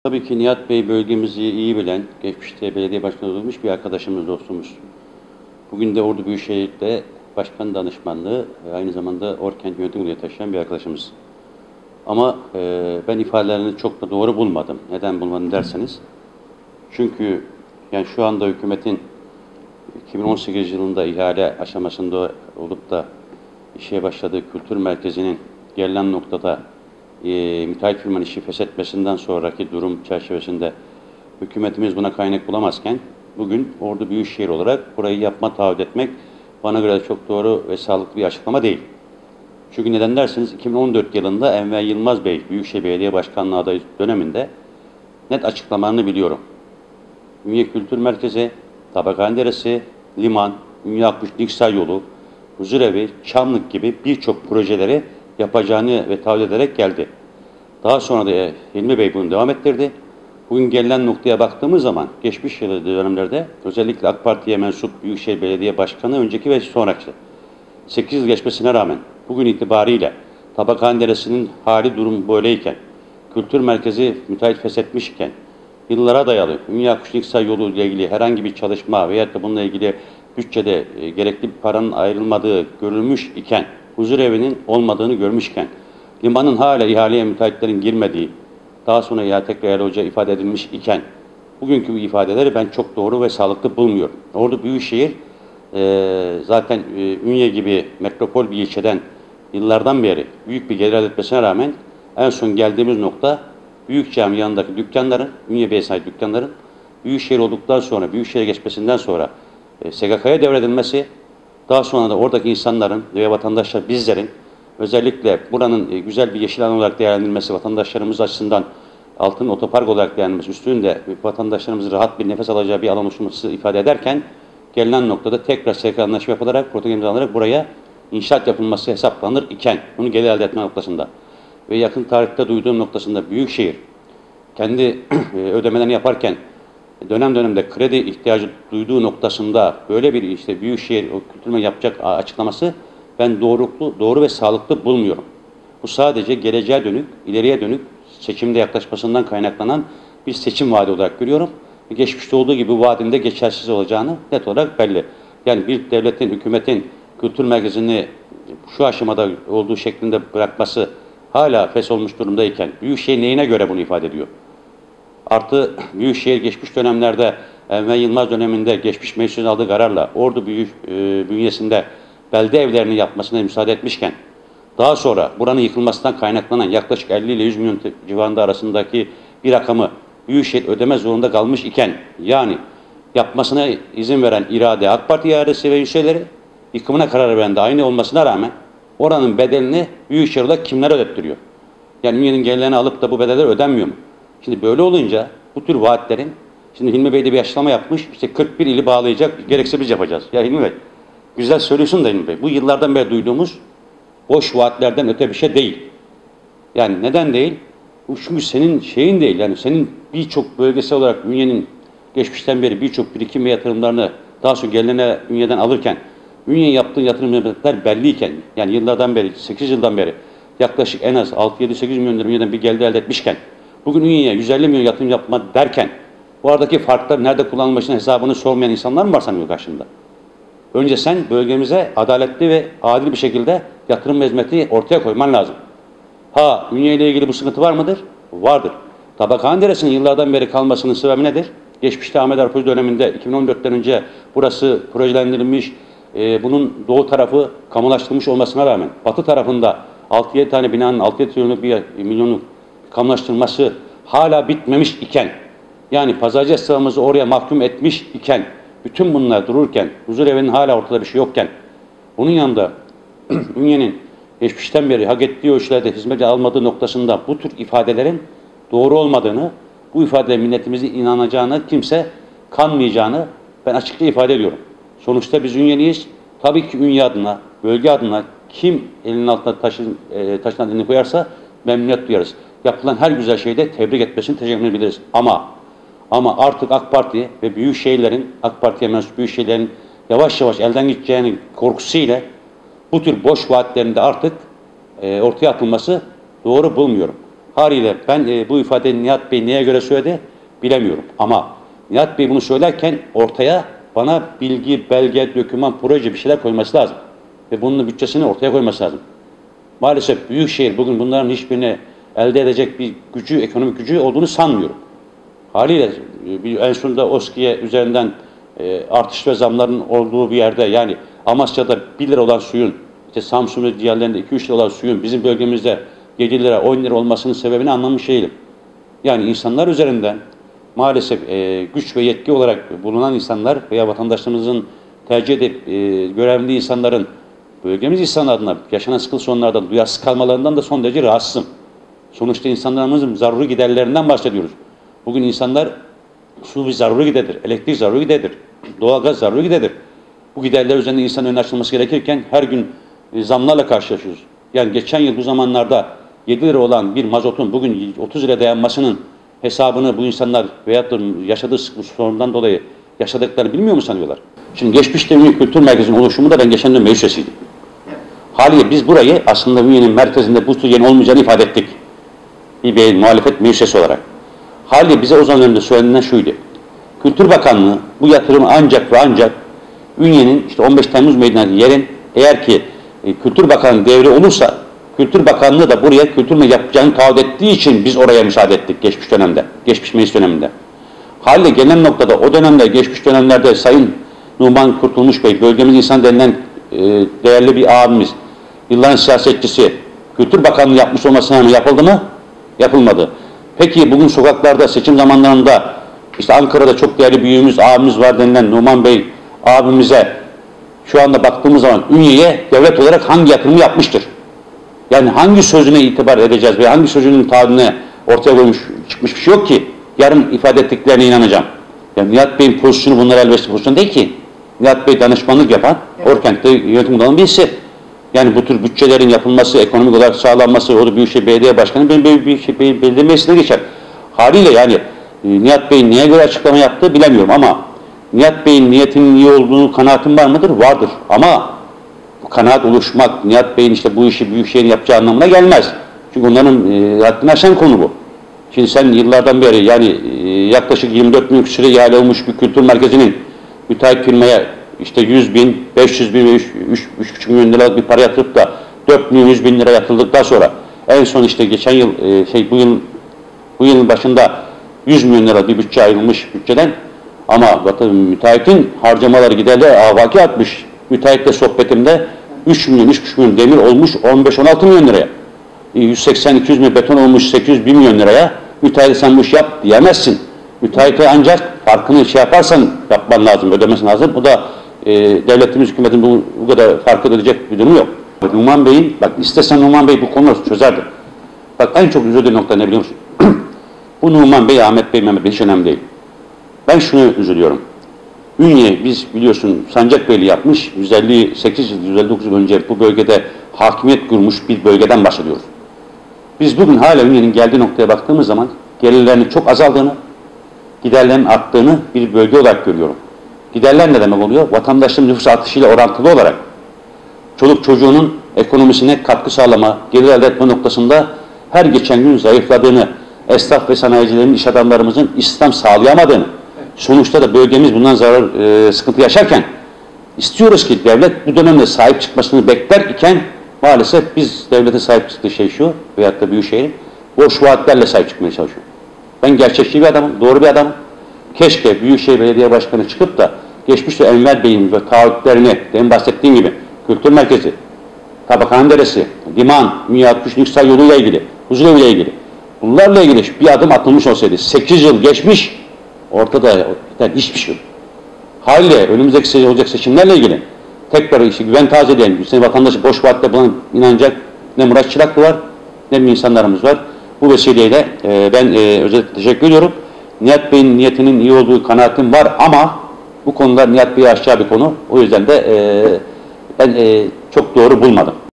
Tabii ki Nihat Bey bölgemizi iyi bilen, geçmişte belediye başkanı olmuş bir arkadaşımız, dostumuz. Bugün de Ordu Büyükşehir'de başkan danışmanlığı, aynı zamanda Orkent Yönetim Kurulu'ya taşıyan bir arkadaşımız. Ama ben ifadelerini çok da doğru bulmadım. Neden bulmadım derseniz. Çünkü yani şu anda hükümetin 2018 yılında ihale aşamasında olup da işe başladığı kültür merkezinin gelinen noktada müteahhit firmanın işi feshetmesinden sonraki durum çerçevesinde hükümetimiz buna kaynak bulamazken bugün Ordu Büyükşehir olarak burayı yapma taahhüt etmek bana göre çok doğru ve sağlıklı bir açıklama değil. Çünkü neden derseniz 2014 yılında Enver Yılmaz Bey Büyükşehir Belediye Başkanlığı adayı döneminde net açıklamalarını biliyorum. Ünye Kültür Merkezi, Tabakhane Deresi, Liman, Ünye Akkuş Niksar Yolu, Huzurevi, Çamlık gibi birçok projeleri yapacağını ve taahhüt ederek geldi. Daha sonra da Hilmi Bey bunu devam ettirdi. Bugün gelinen noktaya baktığımız zaman geçmiş dönemlerde özellikle AK Parti'ye mensup Büyükşehir Belediye Başkanı önceki ve sonraki 8 yıl geçmesine rağmen bugün itibariyle Tabakhane Deresi'nin hali durum böyleyken, kültür merkezi müteahhit feshetmişken, yıllara dayalı Ünye Akkuş Niksar Yolu ile ilgili herhangi bir çalışma veya da bununla ilgili bütçede gerekli bir paranın ayrılmadığı görülmüş iken, huzurevinin olmadığını görmüşken, limanın hala ihaleye müteahhitlerin girmediği, daha sonra ya tekrar hoca ifade edilmiş iken, bugünkü bu ifadeleri ben çok doğru ve sağlıklı bulmuyorum. Ordu Büyükşehir zaten Ünye gibi metropol bir ilçeden yıllardan beri büyük bir gelir elde etmesine rağmen en son geldiğimiz nokta Büyük Cami yanındaki dükkanların, Ünye Bey'e ait dükkanların Büyükşehir olduktan sonra, Büyükşehir'e geçmesinden sonra SGK'ya devredilmesi, daha sonra da oradaki insanların ve vatandaşlar bizlerin özellikle buranın güzel bir yeşil alan olarak değerlendirilmesi, vatandaşlarımız açısından altın otopark olarak değerlendirilmesi, üstünde vatandaşlarımız rahat bir nefes alacağı bir alan oluşması ifade ederken gelinen noktada tekrar SGK anlaşma yapılarak, protokol imzalanarak buraya inşaat yapılması hesaplanır iken bunu gelir elde etme noktasında ve yakın tarihte duyduğum noktasında Büyükşehir kendi ödemelerini yaparken dönem dönemde kredi ihtiyacı duyduğu noktasında böyle bir işte Büyükşehir o kültürme yapacak açıklaması ben doğru ve sağlıklı bulmuyorum. Bu sadece geleceğe dönük, ileriye dönük seçimde yaklaşmasından kaynaklanan bir seçim vaadi olarak görüyorum. Geçmişte olduğu gibi bu vaadin de geçersiz olacağını net olarak belli. Yani bir devletin, hükümetin kültür merkezini şu aşamada olduğu şeklinde bırakması hala fesholmuş durumdayken Büyükşehir neyine göre bunu ifade ediyor? Artı Büyükşehir geçmiş dönemlerde Enver Yılmaz döneminde geçmiş meclisin aldığı kararla Ordu bünyesinde belde evlerini yapmasına müsaade etmişken daha sonra buranın yıkılmasından kaynaklanan yaklaşık 50 ile 100 milyon civarında arasındaki bir rakamı Büyükşehir ödeme zorunda kalmış iken yani yapmasına izin veren irade AK Parti iadesi ve üyeleri yıkımına karar veren de aynı olmasına rağmen oranın bedelini Büyükşehir olarak kimler ödettiriyor? Yani Ünye'nin gelirlerini alıp da bu bedeller ödenmiyor mu? Şimdi böyle olunca bu tür vaatlerin, şimdi Hilmi Bey de bir açıklama yapmış, işte 41 ili bağlayacak, gerekse biz yapacağız. Ya Hilmi Bey, güzel söylüyorsun da Hilmi Bey, bu yıllardan beri duyduğumuz boş vaatlerden öte bir şey değil. Yani neden değil? Bu çünkü senin şeyin değil, yani senin birçok bölgesel olarak Ünye'nin geçmişten beri birçok birikim ve yatırımlarını daha sonra gelene Ünye'den alırken, Ünye'nin yaptığı yatırımlar belliyken, yani yıllardan beri, 8 yıldan beri yaklaşık en az 6-7-8 milyon lira Ünye'den bir gelir elde etmişken, bugün Ünye'ye 150 milyon yatırım yapma derken bu aradaki farklar nerede kullanılmasının hesabını sormayan insanlar mı var sanıyor karşında? Önce sen bölgemize adaletli ve adil bir şekilde yatırım hizmeti ortaya koyman lazım. Ha Ünye ile ilgili bu sıkıntı var mıdır? Vardır. Tabakhane Deresi'nin yıllardan beri kalmasının sebebi nedir? Geçmişte Ahmet Arpuç döneminde 2014'ten önce burası projelendirilmiş, bunun doğu tarafı kamulaştırılmış olmasına rağmen batı tarafında 6-7 tane binanın 6-7 milyonluk kamulaştırılması hala bitmemiş iken, yani pazarcı esnafımızı oraya mahkum etmiş iken, bütün bunlar dururken, huzurevinin hala ortada bir şey yokken, bunun yanında Ünye'nin geçmişten beri hak ettiği ölçülerde hizmet almadığı noktasında bu tür ifadelerin doğru olmadığını, bu ifadelerin milletimizin inanacağını, kimse kanmayacağını ben açıkça ifade ediyorum. Sonuçta biz Ünyeliyiz. Tabii ki Ünye adına, bölge adına kim elinin altına taşın elini koyarsa memnuniyet duyarız. Yapılan her güzel şeyde tebrik etmesini teşekkür edebiliriz. Ama artık AK Parti ve büyük şehirlerin, AK Parti'ye mensup büyük şehirlerin yavaş yavaş elden gideceğinin korkusuyla bu tür boş vaatlerinde artık ortaya atılması doğru bulmuyorum. Haliyle ben bu ifadeyi Nihat Bey neye göre söyledi bilemiyorum. Ama Nihat Bey bunu söylerken ortaya bana bilgi, belge, doküman, proje bir şeyler koyması lazım. Ve bunun bütçesini ortaya koyması lazım. Maalesef Büyükşehir bugün bunların hiçbirini elde edecek bir gücü, ekonomik gücü olduğunu sanmıyorum. Haliyle en sonunda OSKİ'ye üzerinden artış ve zamların olduğu bir yerde, yani Amasya'da 1 lira olan suyun, işte Samsun ve diğerlerinde 2-3 lira olan suyun bizim bölgemizde 7 lira, 10 lira olmasının sebebini anlamış değilim. Yani insanlar üzerinden maalesef güç ve yetki olarak bulunan insanlar veya vatandaşlarımızın tercih edip görevli insanların bölgemiz insanlar adına yaşanan sıkıntı sorunlardan duyarsız kalmalarından da son derece rahatsızım. Sonuçta insanlarımızın zaruri giderlerinden bahsediyoruz. Bugün insanlar su bir zaruri giderdir, elektrik zaruri giderdir, doğalgaz zaruri giderdir. Bu giderler üzerinde insanın önüne açılması gerekirken her gün zamlarla karşılaşıyoruz. Yani geçen yıl bu zamanlarda 7 lira olan bir mazotun bugün 30 lira dayanmasının hesabını bu insanlar veyahut da yaşadığı sorundan dolayı yaşadıklarını bilmiyor mu sanıyorlar? Şimdi geçmişte Ünye Kültür Merkezi'nin oluşumu da ben geçen dönem meclis üyesiydim. Haliyle biz burayı aslında Ünye'nin merkezinde bu tür yerin olmayacağını ifade ettik. Bir muhalefet meclis üyesi olarak. Haliyle bize o zaman önünde söylenen şuydu. Kültür Bakanlığı bu yatırımı ancak ve ancak Ünye'nin işte 15 Temmuz Meydanı'ndaki yerin eğer ki Kültür Bakanlığı devri olursa Kültür Bakanlığı da buraya kültür yapacağını taahhüt ettiği için biz oraya müsaade ettik geçmiş dönemde, geçmiş meclis döneminde. Haliyle gelinen noktada o dönemde, geçmiş dönemlerde Sayın Numan Kurtulmuş Bey, bölgemiz insan denilen değerli bir abimiz, yılların siyasetçisi, Kültür Bakanlığı yapmış olmasına rağmen yapıldı mı? Yapılmadı. Peki bugün sokaklarda seçim zamanlarında işte Ankara'da çok değerli büyüğümüz, abimiz var denilen Numan Bey abimize şu anda baktığımız zaman Ünye'ye devlet olarak hangi yatırımı yapmıştır? Yani hangi sözüne itibar edeceğiz ve hangi sözünün taahhüdüne ortaya koymuş, çıkmış bir şey yok ki yarın ifade ettiklerine inanacağım. Yani Nihat Bey'in pozisyonu bunlara elverişli pozisyon değil ki. Nihat Bey danışmanlık yapan, Orkent'te yönetim olan birisi. Yani bu tür bütçelerin yapılması, ekonomik olarak sağlanması, o da Büyükşehir Belediye Başkanı benim Büyükşehir Belediye Meclisi'ne geçer. Haliyle yani Nihat Bey'in neye göre açıklama yaptığı bilemiyorum ama Nihat Bey'in niyetinin iyi olduğunu kanaatim var mıdır? Vardır. Ama bu kanaat oluşmak, Nihat Bey'in işte bu işi Büyükşehir'in yapacağı anlamına gelmez. Çünkü onların haddini aşan konu bu. Şimdi sen yıllardan beri yani yaklaşık 24 bin küsure ihale olmuş bir kültür merkezinin müteahhit firmaya işte 100 bin, 500 bin ve 3,5 milyon liralık bir para yatırıp da 4 milyon 100 bin lira yatırıldıktan sonra en son işte geçen yıl bu yılın başında 100 milyon lira bir bütçe ayrılmış bütçeden ama müteahhitin harcamaları giderleri avaki atmış. Müteahhitle sohbetimde 3 milyon, 3,5 milyon demir olmuş 15-16 milyon liraya. 180-200 milyon beton olmuş 800-1 milyon liraya. Müteahhit sen bu işi yap diyemezsin. Müteahhite ancak farkını yaparsan yapman lazım, ödemesi lazım. O da devletimiz, hükümetin bu kadar farkı ödeyecek bir durumu yok. Numan Bey'in, bak istesen Numan Bey bu konuları çözerdi. Bak en çok üzüldüğü nokta ne biliyor musun? Bu Numan Bey, Ahmet Bey, Mehmet Bey hiç önemli değil. Ben şunu üzülüyorum. Ünye biz biliyorsun Sancakbeyli yapmış, 158 yıl, 159 yıl önce bu bölgede hakimiyet kurmuş bir bölgeden bahsediyoruz. Biz bugün hala Ünye'nin geldiği noktaya baktığımız zaman gelirlerinin çok azaldığını, giderlerin arttığını bir bölge olarak görüyorum. Giderler ne demek oluyor? Vatandaşların nüfus artışıyla orantılı olarak çoluk çocuğunun ekonomisine katkı sağlama, gelir elde etme noktasında her geçen gün zayıfladığını, esnaf ve sanayicilerin, iş adamlarımızın istihdam sağlayamadığını, sonuçta da bölgemiz bundan sıkıntı yaşarken istiyoruz ki devlet bu dönemde sahip çıkmasını bekler iken maalesef biz devlete sahip çıktığı şey şu veyahut da Büyükşehir'in boş vaatlerle sahip çıkmaya çalışıyor. Ben gerçekçi bir adamım, doğru bir adamım. Keşke Büyükşehir Belediye Başkanı çıkıp da geçmişte Enver Bey'in ve taahhütlerini, demin bahsettiğim gibi kültür merkezi, Tabakhan Deresi, Liman, Ünye 63 Niksar yoluyla ilgili, Huzurevi ile ilgili bunlarla ilgili bir adım atılmış olsaydı 8 yıl geçmiş ortada hiçbir şey yok. Haliyle önümüzdeki olacak seçimlerle ilgili tekrar işte güven tazeleyen, vatandaşı boş vaatle buna inanacak ne Murat Çıraklı var ne bir insanlarımız var. Bu vesileyle ben özellikle teşekkür ediyorum. Nihat Bey'in niyetinin iyi olduğu kanaatim var ama bu konular Nihat Bey'i aşacağı bir konu. O yüzden de ben çok doğru bulmadım.